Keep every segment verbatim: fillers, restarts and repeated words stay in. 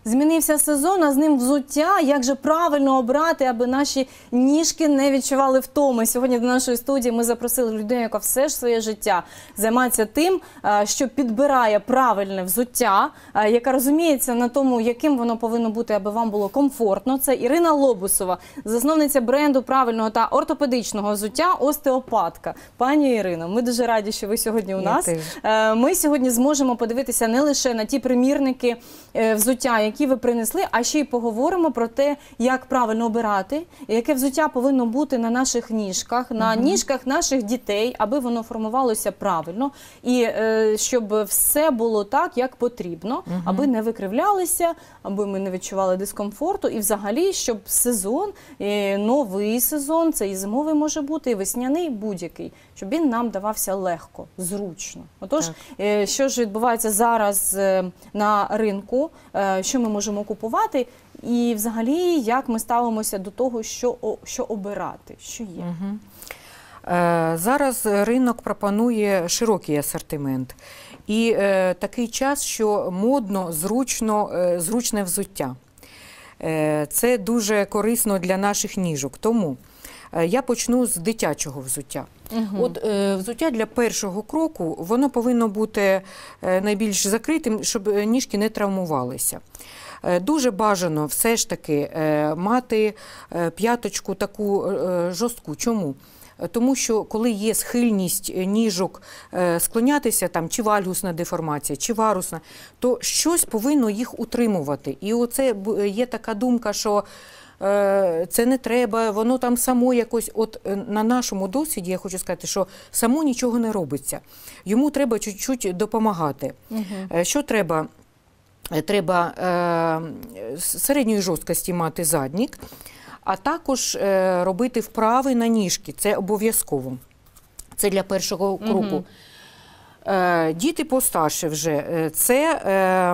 змінився сезон, а з ним взуття. Як же правильно обрати, аби наші ніжки не відчували втоми? Сьогодні до нашої студії ми запросили людину, яка все ж своє життя займається тим, що підбирає правильне взуття, яка розуміється на тому, яким воно повинно бути, аби вам було комфортно. Це Ірина Лобусова, засновниця бренду правильного та ортопедичного взуття «Остеопатка». Пані Ірино, ми дуже раді, що ви сьогодні у нас. Ми сьогодні зможемо подивитися не лише на ті примірники взуття, які ви принесли, а ще й поговоримо про те, як правильно обирати, яке взуття повинно бути на наших ніжках, на угу. ніжках наших дітей, аби воно формувалося правильно, і е, щоб все було так, як потрібно, угу. аби не викривлялися, аби ми не відчували дискомфорту, і взагалі, щоб сезон, е, новий сезон, це і зимовий може бути, і весняний, будь-який, щоб він нам давався легко, зручно. Отож, е, що ж відбувається зараз е, на ринку, е, що ми можемо купувати, і взагалі, як ми ставимося до того, що, що обирати, що є. Угу. Е, зараз ринок пропонує широкий асортимент. І е, такий час, що модно, зручно, е, зручне взуття. Е, це дуже корисно для наших ніжок. Тому е, я почну з дитячого взуття. Угу. От е, взуття для першого кроку, воно повинно бути е, найбільш закритим, щоб ніжки не травмувалися. Дуже бажано все ж таки мати п'яточку таку жорстку. Чому? Тому що коли є схильність ніжок склонятися, там, чи вальгусна деформація, чи варусна, то щось повинно їх утримувати. І оце є така думка, що це не треба, воно там само якось, от на нашому досвіді, я хочу сказати, що само нічого не робиться. Йому треба чуть-чуть допомагати. Угу. Що треба? Треба е, середньої жорсткості мати заднік, а також е, робити вправи на ніжки. Це обов'язково. Це для першого кроку. Угу. Е, діти постарше вже. Це е,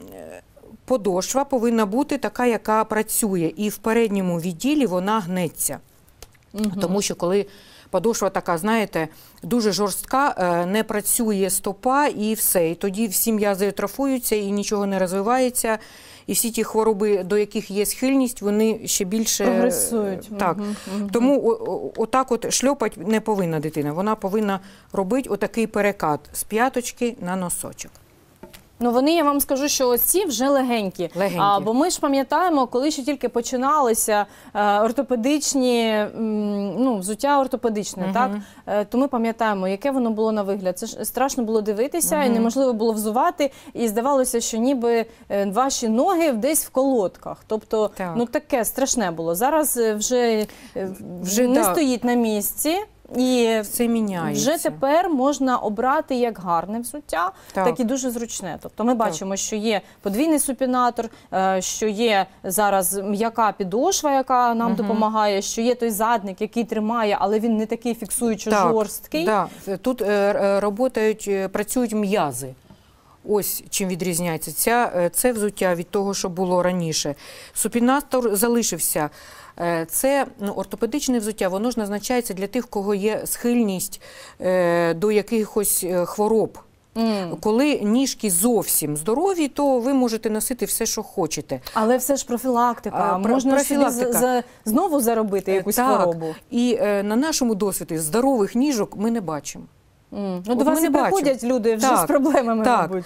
подошва повинна бути така, яка працює. І в передньому відділі вона гнеться. Угу. Тому що коли подошва така, знаєте, дуже жорстка, не працює стопа і все. І тоді всі м'язи атрофуються і нічого не розвивається. І всі ті хвороби, до яких є схильність, вони ще більше прогресують. Так. Угу, угу. Тому отак от шльопать не повинна дитина. Вона повинна робити отакий перекат з п'яточки на носочок. Ну, вони, я вам скажу, що ось ці вже легенькі. Легенькі. А, бо ми ж пам'ятаємо, коли ще тільки починалися е, ортопедичні, м, ну, взуття ортопедичне, угу. так? Е, то ми пам'ятаємо, яке воно було на вигляд. Це ж страшно було дивитися, угу. і неможливо було взувати, і здавалося, що ніби е, ваші ноги десь в колодках. Тобто, так. ну, таке страшне було. Зараз вже, вже не да. стоїть на місці. І все міняється. Вже тепер можна обрати як гарне взуття, так, так і дуже зручне. Тобто ми бачимо, так. що є подвійний супінатор, що є зараз м'яка підошва, яка нам угу. допомагає, що є той задник, який тримає, але він не такий фіксуючо жорсткий. Так. Тут роботають, працюють м'язи. Ось чим відрізняється Ця, це взуття від того, що було раніше. Супінатор залишився. Це ну, ортопедичне взуття, воно ж назначається для тих, в кого є схильність е, до якихось хвороб. Mm. Коли ніжки зовсім здорові, то ви можете носити все, що хочете. Але все ж профілактика. А, Можна профілактика. За, знову заробити якусь так. хворобу. І е, на нашому досвіді здорових ніжок ми не бачимо. Mm. Ну, до вас і приходять люди вже так, з проблемами, так. мабуть.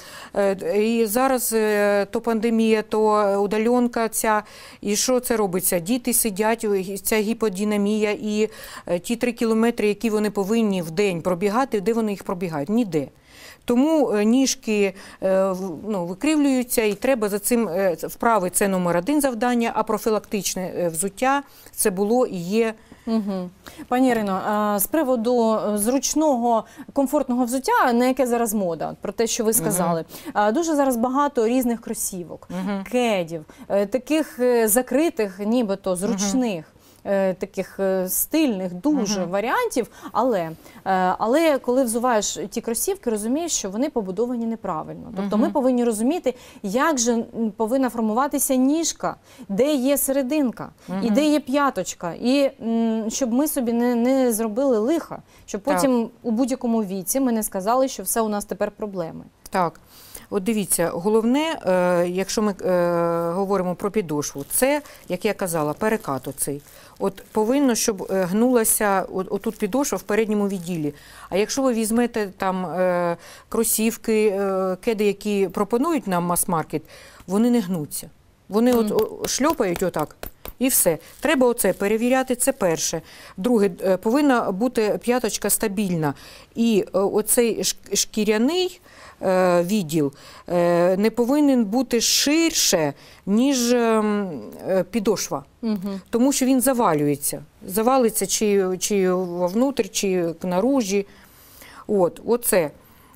І зараз то пандемія, то удаленка ця. І що це робиться? Діти сидять, ця гіподинамія, і ті три кілометри, які вони повинні в день пробігати, де вони їх пробігають? Ніде. Тому ніжки ну, викривлюються, і треба за цим вправи – це номер один завдання, а профілактичне взуття – це було і є. Угу. Пані Ірино, з приводу зручного, комфортного взуття, на яке зараз мода, про те, що ви сказали, угу. дуже зараз багато різних кросівок, угу. кедів, таких закритих, нібито зручних. Угу. Таких стильних дуже uh-huh. варіантів, але, але коли взуваєш ті кросівки, розумієш, що вони побудовані неправильно. Тобто uh-huh. ми повинні розуміти, як же повинна формуватися ніжка, де є серединка, uh-huh. і де є п'яточка, і щоб ми собі не, не зробили лиха, щоб потім так. у будь-якому віці ми не сказали, що все у нас тепер проблеми. Так. От дивіться, головне, е, якщо ми е, говоримо про підошву, це, як я казала, перекат оцей. От повинно, щоб е, гнулася от, отут підошва в передньому відділі. А якщо ви візьмете там е, кросівки, е, кеди, які пропонують нам мас-маркет, вони не гнуться. Вони mm. от о, шльопають отак. І все. Треба оце перевіряти, це перше. Друге, повинна бути п'яточка стабільна. І оцей шкіряний відділ не повинен бути ширше, ніж підошва. Угу. Тому що він завалюється. Завалиться чи, чи вовнутрь, чи наружі. От, оце.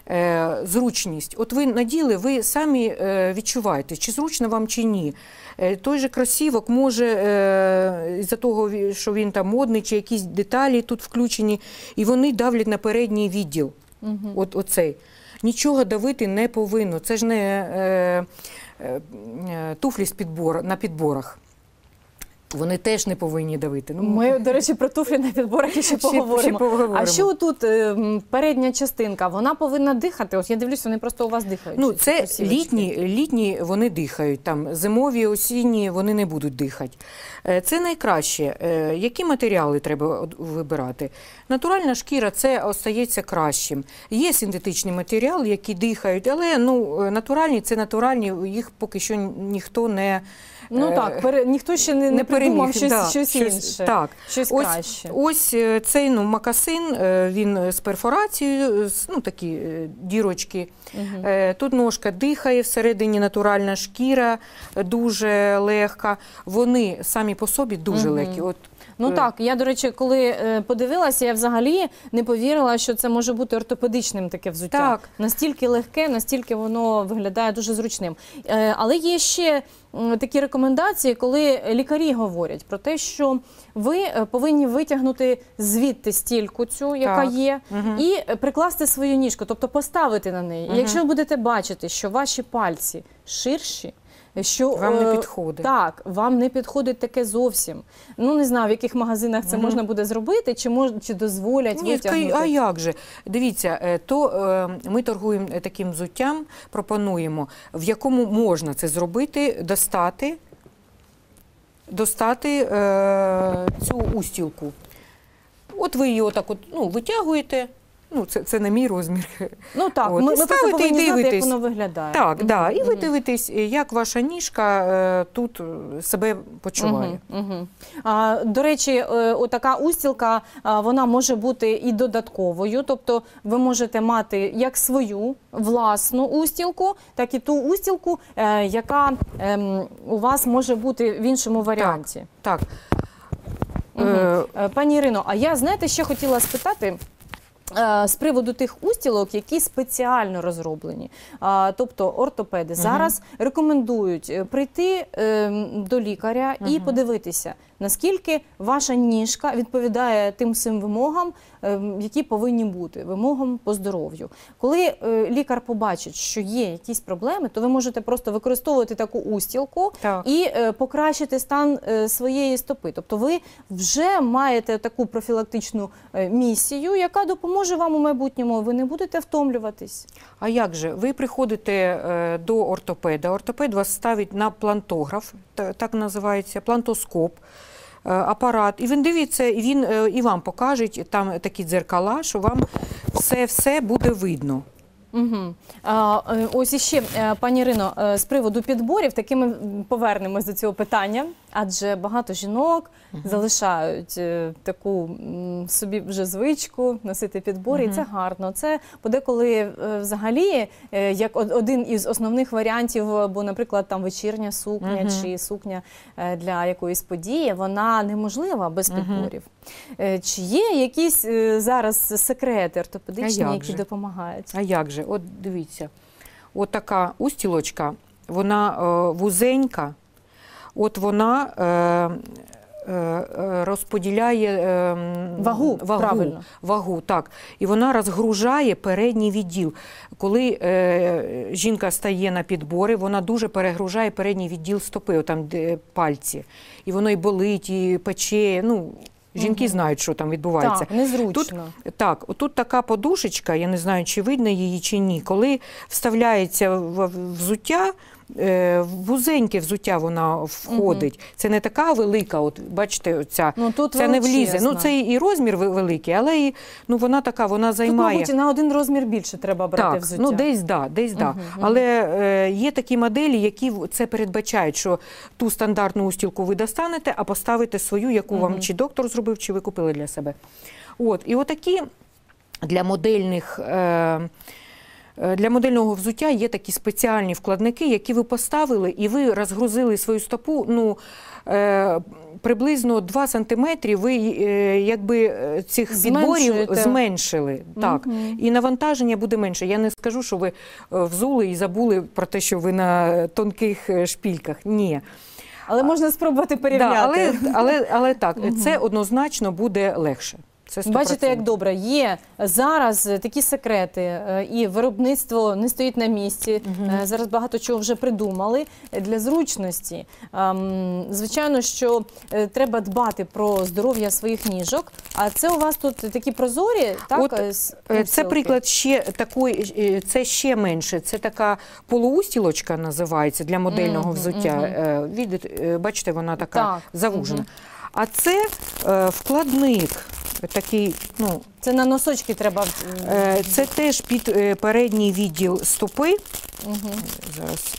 Зручність. От ви наділи, ви самі відчуваєте, чи зручно вам, чи ні. Той же кросівок може, із-за того, що він там модний, чи якісь деталі тут включені, і вони давлять на передній відділ. Угу. От, оцей. Нічого давити не повинно. Це ж не е, е, туфлі з підбор, на підборах. Вони теж не повинні давити. Ну, ми, до речі, про туфлі на підборах ще, ще поговоримо. Ще поговоримо. А що тут передня частинка? Вона повинна дихати? Ось я дивлюсь, вони просто у вас дихають. Ну, це літні, літні вони дихають. Там, зимові, осінні вони не будуть дихати. Це найкраще. Які матеріали треба вибирати? Натуральна шкіра – це остається кращим. Є синтетичні матеріали, які дихають, але ну, натуральні – це натуральні, їх поки що ніхто не... Ну так, пере, ніхто ще не, не, не придумав щось, да, щось інше, так. щось ось, краще. Ось цей ну, мокасин, він з перфорацією, ну такі дірочки. Угу. Тут ножка дихає, всередині натуральна шкіра, дуже легка. Вони самі по собі дуже угу. легкі. От, Ну так, я, до речі, коли подивилася, я взагалі не повірила, що це може бути ортопедичним таке взуття. Так. Настільки легке, настільки воно виглядає дуже зручним. Але є ще такі рекомендації, коли лікарі говорять про те, що ви повинні витягнути звідти стільку цю, яка так. є, угу. і прикласти свою ніжку, тобто поставити на неї. Угу. І якщо ви будете бачити, що ваші пальці ширші, що вам не підходить. Так, вам не підходить таке зовсім. Ну, не знаю, в яких магазинах це mm-hmm. можна буде зробити, чи, мож, чи дозволять Ні, витягнути. А як же? Дивіться, то е, ми торгуємо таким взуттям, пропонуємо, в якому можна це зробити, достати, достати е, цю устілку. От ви її отак от, ну, витягуєте. Ну, це, це не мій розмір. Ну так, от. ми, ми просто повинні знати, як воно виглядає. Так, угу, да. і угу. ви дивитесь, як ваша ніжка е, тут себе почуває. Угу, угу. А, до речі, е, отака устілка, а, вона може бути і додатковою, тобто ви можете мати як свою власну устілку, так і ту устілку, е, яка е, у вас може бути в іншому варіанті. Так, так. Угу. Е, Пані Ірино, а я, знаєте, ще хотіла спитати, з приводу тих устілок, які спеціально розроблені, тобто ортопеди, угу. зараз рекомендують прийти до лікаря угу. і подивитися, наскільки ваша ніжка відповідає тим всім вимогам, які повинні бути, вимогам по здоров'ю. Коли лікар побачить, що є якісь проблеми, то ви можете просто використовувати таку устілку так. і покращити стан своєї стопи. Тобто ви вже маєте таку профілактичну місію, яка допоможе вам у майбутньому, ви не будете втомлюватись. А як же? Ви приходите до ортопеда, ортопед вас ставить на плантограф, так називається, плантоскоп, апарат, і він дивиться, і він і вам покаже там такі дзеркала, що вам все-все буде видно. Угу. А, ось іще, пані Ірино, з приводу підборів, таки ми повернемось до цього питання, адже багато жінок угу. залишають таку собі вже звичку носити підбори, угу. і це гарно. Це подеколи взагалі як один із основних варіантів, бо, наприклад, там вечірня сукня угу. чи сукня для якоїсь події, вона неможлива без угу. підборів. Чи є якісь зараз секрети ортопедичні, які же? допомагають? А як же? От дивіться, от така устілочка, вона е, вузенька, от вона е, е, розподіляє е, вагу, вагу, правильно. Вагу, так. І вона розгружає передній відділ. Коли е, жінка стає на підбори, вона дуже перегружає передній відділ стопи, там де пальці. І воно і болить, і пече, ну, Жінки Мгм. знають, що там відбувається. Так, незручно. Тут, так, отут така подушечка, я не знаю, чи видно її, чи ні. Коли вставляється в в взуття, е, вузеньке взуття вона входить. Це не така велика, от бачите, оця, Ну, тут це не влізе. величезна. Ну, це і розмір ве- великий, але і, ну, вона така, вона Тут, займає. мабуть, на один розмір більше треба брати Так, взуття. ну десь да, десь да. Мгм, мгм. Але е, є такі моделі, які в- це передбачають, що ту стандартну устілку ви достанете, а поставите свою, яку вам Мгм. чи доктор зробив, чи ви купили для себе. От, і отакі для модельних. Е, е, Для модельного взуття є такі спеціальні вкладники, які ви поставили, і ви розгрузили свою стопу, ну, е, приблизно два сантиметри ви е, якби е, цих підборів Зменшуєте. зменшили. Так. Мгм. І навантаження буде менше. Я не скажу, що ви е, взули і забули про те, що ви на тонких е, шпільках. Ні. Але можна спробувати Да, порівняти. але, але, але так, Мгм. це однозначно буде легше. Це сто Бачите, як відсотків. добре. Є зараз е, такі секрети, е, і виробництво не стоїть на місці. Мгм. Е, Зараз багато чого вже придумали для зручності. Ем, Звичайно, що е, треба дбати про здоров'я своїх ніжок. А це у вас тут такі прозорі, так? От, е, с- Е, Це устілки? приклад ще такої, е, це ще менше. Це така полуустілочка називається для модельного Мгм, взуття. мгм. Е, Від, е, бачите, вона така Так, завужена. мгм. А це е, вкладник, такий, ну, Це на носочки треба. Е, Це теж під е, передній відділ стопи. Мгм. Зараз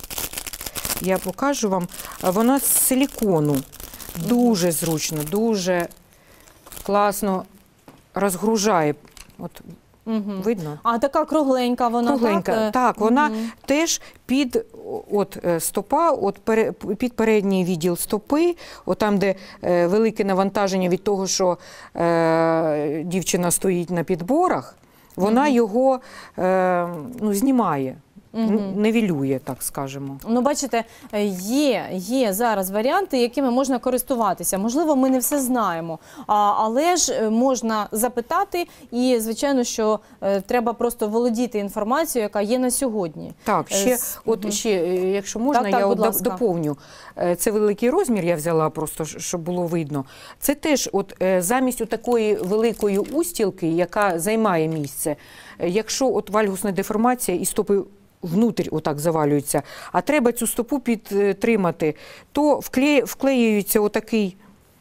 я покажу вам. А Вона з силікону. Дуже зручно, дуже класно розгружає. От Мгм. видно? А така кругленька вона, Кругленька. так? Е, Так, вона мгм. теж під от, е, стопа, от пере- під передній відділ стопи, от там, де е, велике навантаження від того, що е, дівчина стоїть на підборах, вона Мгм. його е, ну, знімає, Мгм. н- нивелює, так скажемо. Ну, бачите, є, є зараз варіанти, якими можна користуватися. Можливо, ми не все знаємо, а, але ж е, можна запитати, і, звичайно, що е, треба просто володіти інформацією, яка є на сьогодні. Так, Е, ще, с- от мгм. ще, е, якщо можна, Так, так, я будь от доп- ласка. доповню. Е, Це великий розмір, я взяла просто, щ- щоб було видно. Це теж от, е, замість такої великої устілки, яка займає місце, е, якщо от вальгусна деформація і стопи внутрі отак завалюються, а треба цю стопу підтримати, то вклею, вклеюється отакий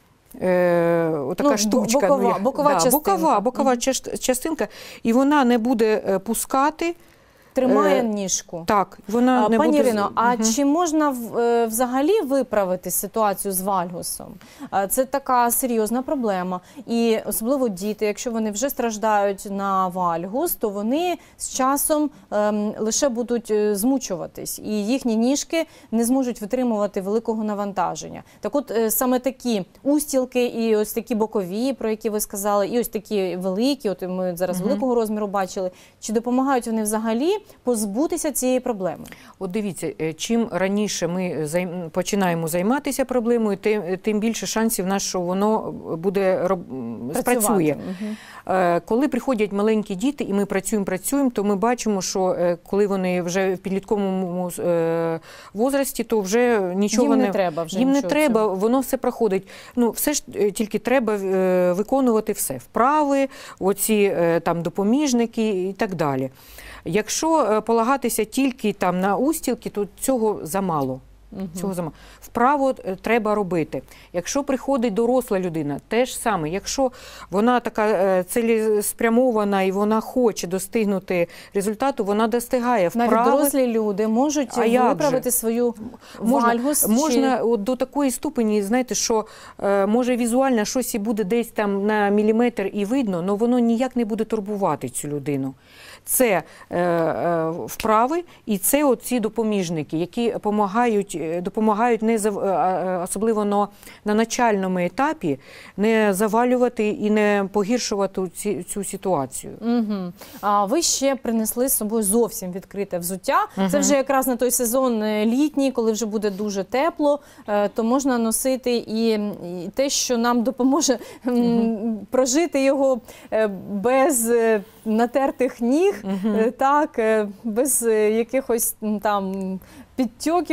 Е, отака Ну, штучка. бокова- ну, як- бокова да, частинка. Бокова, бокова Мгм. част- частинка, і вона не буде е, пускати. Тримає Е, ніжку. Так, вона А, не Пані буде... з- Ірино, а Мгм. чи можна в- е, взагалі виправити ситуацію з вальгусом? А, Це така серйозна проблема. І особливо діти, якщо вони вже страждають на вальгус, то вони з часом ем, лише будуть е, змучуватись, і їхні ніжки не зможуть витримувати великого навантаження. Так от е, саме такі устілки і ось такі бокові, про які ви сказали, і ось такі великі, от ми зараз Мгм. великого розміру бачили, чи допомагають вони взагалі позбутися цієї проблеми? От дивіться, е, чим раніше ми займ- починаємо займатися проблемою, тим, тим більше шансів в нас, що воно буде роб... спрацює. Мгм. Е, Коли приходять маленькі діти, і ми працюємо, працюємо, то ми бачимо, що е, коли вони вже в підлітковому е, возрасті, то вже нічого Їм не не треба вже їм не нічого треба, цього. воно все проходить. Ну, все ж е, тільки треба е, виконувати все. Вправи, оці е, там допоміжники і так далі. Якщо е, полагатися тільки там на устілки, то цього замало. Мгм. Цього замало. Вправо е, треба робити. Якщо приходить доросла людина, те ж саме. Якщо вона така е, цілеспрямована і вона хоче достигнути результату, вона достигає. Навіть Вправи дорослі люди можуть А як виправити свою можна, вальгус. можна чи... от до такої ступені, знаєте, що е, може візуально щось і буде десь там на міліметр і видно, але воно ніяк не буде турбувати цю людину. Це е, е, вправи і це оці допоміжники, які допомагають, допомагають не зав... е, особливо на, на начальному етапі не завалювати і не погіршувати ці, цю ситуацію. Угу. А ви ще принесли з собою зовсім відкрите взуття. Мгм. Це вже якраз на той сезон е, літній, коли вже буде дуже тепло, е, то можна носити і, і те, що нам допоможе м, Мгм. прожити його е, без е, натертих ніг, Мгм. е, так, е, без е, якихось м, там підтьоків кро-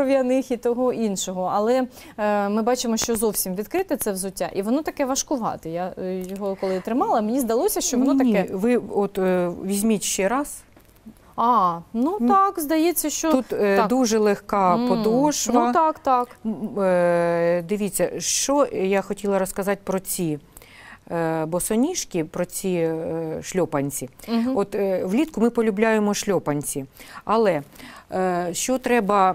кров'яних і того іншого. Але е, ми бачимо, що зовсім відкрите це взуття, і воно таке важкувате. Я е, його коли тримала, мені здалося, що воно Ні, таке... ви от е, візьміть ще раз. А, ну так, здається, що... Тут е, так. дуже легка М, подошва. Ну так, так. М, е, Дивіться, що я хотіла розказати про ці е, босоніжки, про ці е, шльопанці. Угу. От е, влітку ми полюбляємо шльопанці, але е, що треба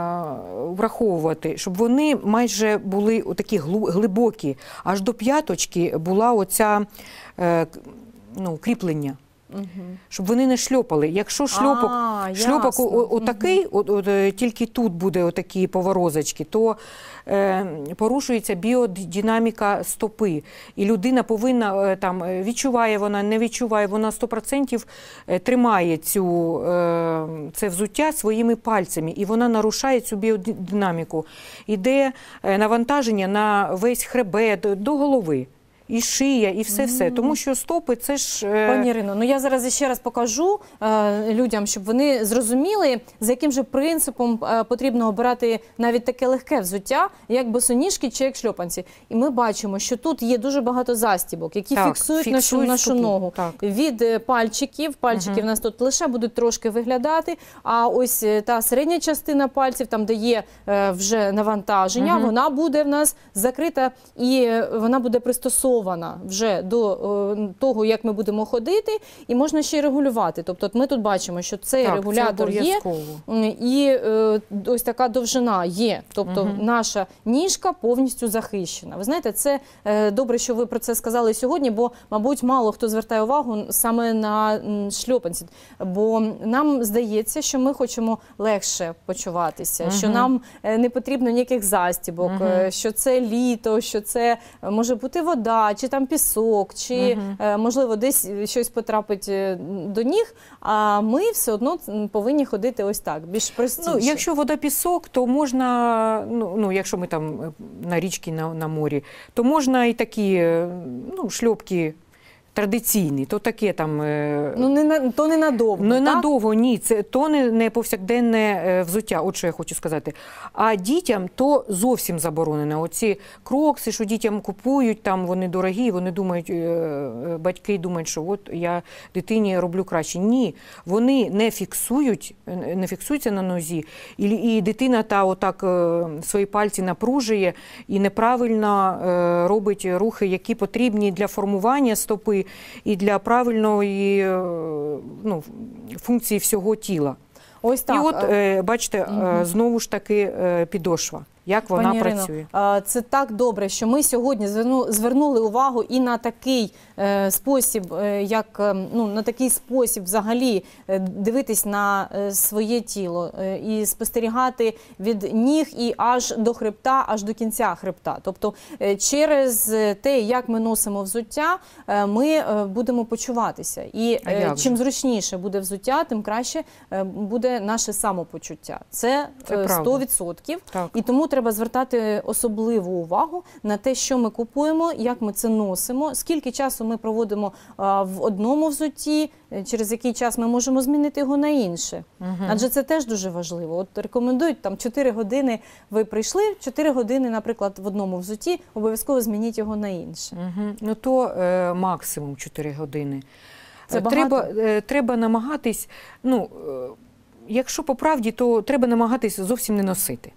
е, враховувати, щоб вони майже були такі глибокі, аж до п'яточки була оця е, ну, кріплення. Угу. Щоб вони не шльопали. Якщо шльопок, А, шльопок ясно. о- отакий, Угу. от, от, е, тільки тут буде отакі поворозочки, то е, порушується біодинаміка стопи. І людина повинна, е, там, е, відчуває вона, не відчуває, вона сто відсотків тримає цю, е, це взуття своїми пальцями, і вона нарушає цю біодинаміку. Іде е, навантаження на весь хребет, до голови. І шия, і все-все. Тому що стопи – це ж... е, Пані Ірино, ну я зараз ще раз покажу е, людям, щоб вони зрозуміли, за яким же принципом е, потрібно обирати навіть таке легке взуття, як босоніжки чи як шльопанці. І ми бачимо, що тут є дуже багато застібок, які Так, фіксують нашу, фіксують нашу стопу, ногу. так. Від е, пальчиків, пальчики в нас тут лише будуть трошки виглядати, а ось е, та середня частина пальців, там де є е, вже навантаження, Мгм. вона буде в нас закрита і е, вона буде пристосована вже до е, того, як ми будемо ходити, і можна ще й регулювати. Тобто от ми тут бачимо, що цей так, регулятор це є, обов'язково. м, і е, ось така довжина є. Тобто Мгм. наша ніжка повністю захищена. Ви знаєте, це е, добре, що ви про це сказали сьогодні, бо, мабуть, мало хто звертає увагу саме на м, шльопанці. Бо нам здається, що ми хочемо легше почуватися, Мгм. що нам е, не потрібно ніяких застібок, Мгм. е, що це літо, що це е, може бути вода, чи там пісок, чи Мгм. е, можливо десь щось потрапить е, до ніг, а ми все одно м, повинні ходити ось так, більш простіше. Ну, якщо вода пісок, то можна, ну, ну якщо ми там е, на річці, на, на морі, то можна і такі, е, ну, шльопки традиційні, то таке там... е, Ну, не на, то не надовго, Ну, так? надовго, ні, це то не, не повсякденне е, взуття, от що я хочу сказати. А дітям то зовсім заборонено. Оці крокси, що дітям купують, там вони дорогі, вони думають, е, е, батьки думають, що от я дитині роблю краще. Ні, вони не фіксують, е, не фіксуються на нозі, і, і дитина та отак е, свої пальці напружує і неправильно е, робить рухи, які потрібні для формування стопи і для правильної е, ну, функції всього тіла. Ось так. І от, е, бачите, Мгм. е, знову ж таки е, підошва, як вона Пані Ірино, працює. а, це так добре, що ми сьогодні зверну- звернули увагу і на такий е, спосіб, е, як е, ну на такий спосіб взагалі е, дивитись на е, своє тіло е, і спостерігати від ніг і аж до хребта, аж до кінця хребта. Тобто е, через те, як ми носимо взуття, е, ми е, будемо почуватися. І А е, як чим же? зручніше буде взуття, тим краще е, буде наше самопочуття. Це, Це е, правда. сто відсотків. Так. І тому треба звертати особливу увагу на те, що ми купуємо, як ми це носимо, скільки часу ми проводимо а, в одному взутті, е, через який час ми можемо змінити його на інше. Мгм. Адже це теж дуже важливо. От рекомендують там чотири години, ви прийшли, чотири години, наприклад, в одному взутті, обов'язково змініть його на інше. Мгм. Ну то е, максимум чотири години. Це Е, багато? треба, е, треба намагатись, ну, е, якщо по правді, то треба намагатись зовсім не носити.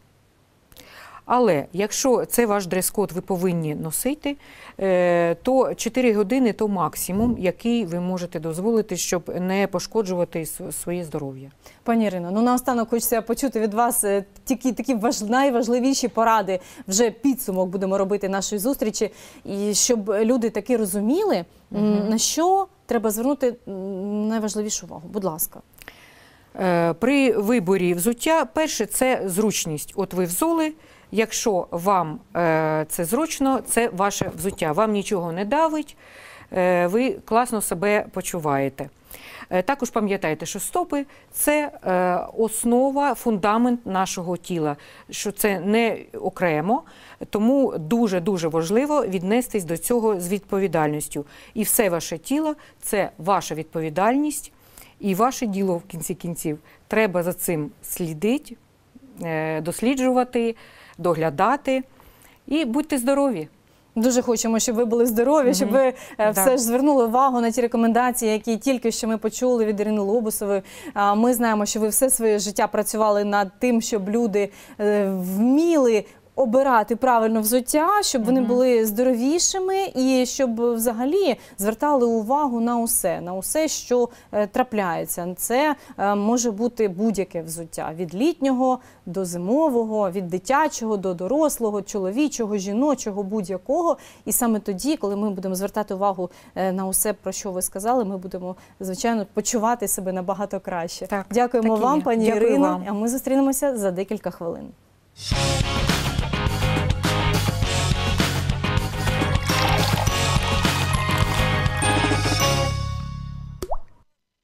Але якщо це ваш дрес-код, ви повинні носити, е, то чотири години – то максимум, який ви можете дозволити, щоб не пошкоджувати с- своє здоров'я. Пані Ірино, ну наостанок хочеться почути від вас е, такі, такі важ, найважливіші поради, вже підсумок будемо робити нашої зустрічі, і щоб люди таки розуміли, м, на що треба звернути м, найважливішу увагу. Будь ласка. Е, При виборі взуття, перше – це зручність. От ви взули, якщо вам е, це зручно, це ваше взуття. Вам нічого не давить, е, ви класно себе почуваєте. Е, Також пам'ятайте, що стопи – це е, основа, фундамент нашого тіла, що це не окремо, тому дуже-дуже важливо віднестись до цього з відповідальністю. І все ваше тіло – це ваша відповідальність, і ваше діло в кінці кінців. Треба за цим слідити, е, досліджувати, доглядати. І будьте здорові! Дуже хочемо, щоб ви були здорові, mm-hmm. щоб ви е, да. все ж звернули увагу на ті рекомендації, які тільки що ми почули від Ірини Лобусової. А, ми знаємо, що ви все своє життя працювали над тим, щоб люди е, вміли обирати правильно взуття, щоб вони були здоровішими і щоб взагалі звертали увагу на усе, на усе, що е, трапляється. Це е, може бути будь-яке взуття. Від літнього до зимового, від дитячого до дорослого, чоловічого, жіночого, будь-якого. І саме тоді, коли ми будемо звертати увагу е, на усе, про що ви сказали, ми будемо, звичайно, почувати себе набагато краще. Так, Дякуємо так вам, є. пані Дякую Ірино. вам. А ми зустрінемося за декілька хвилин.